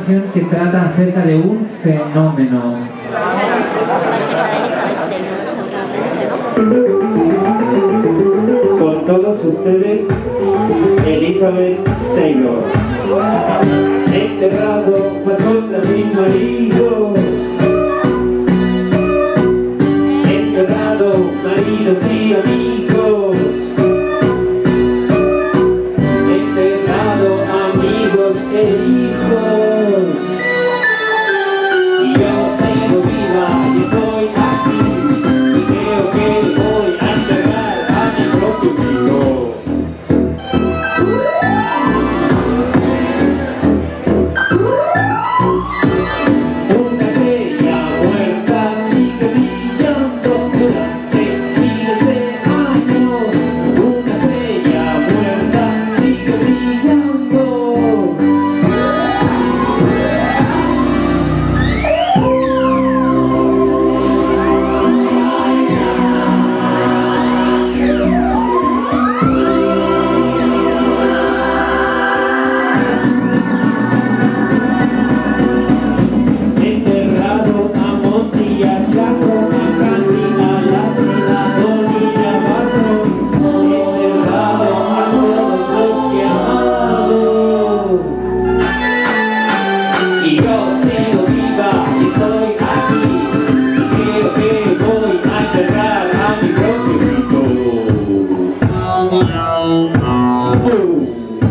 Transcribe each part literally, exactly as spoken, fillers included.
canción que trata acerca de un fenómeno. Con todos ustedes, Elizabeth Taylor. Enterrado, mascotas sin maridos. Enterrado, maridos y amigos. Enterrado, amigos e hijos. Y yo sigo viva y estoy aquí. Y creo que voy a enterrar a mi propio hijo. Una estrella muerta sigue brillando durante miles de años. Una estrella muerta sigue brillando. Enterrado a Monty, a Chaco, a Candy, a la Sinadoni y a Barron. Enterrado a todos los que he amado. Y yo sigo viva y estoy aquí. Y creo que voy a enterrar a mi propio hijo. Uh.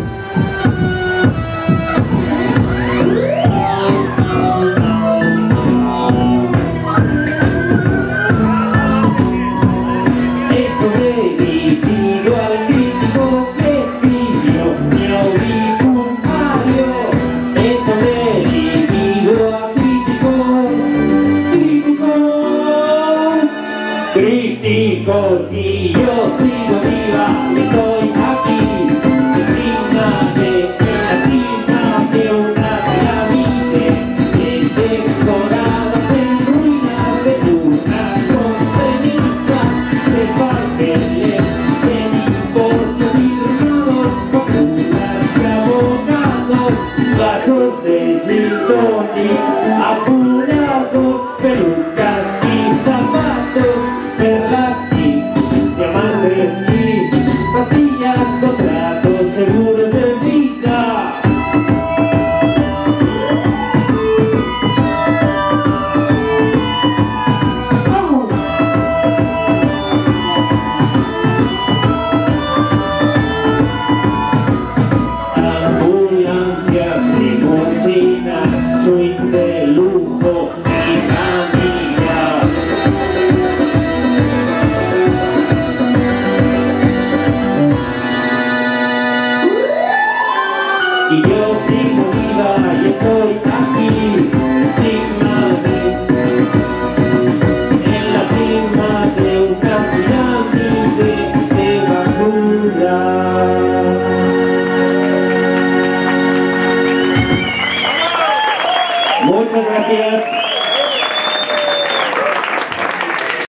He sobrevivido al crítico que escribió mi obituario. He sobrevivido a críticos, críticos, críticos. Y yo sigo viva y estoy aquí. Imagínate en la cima de una pirámide, decoradas en ruinas de unas conferencias de papeles de importe firmado, vacunas y abogados, vasos de gin tonic, apurados, pelucas.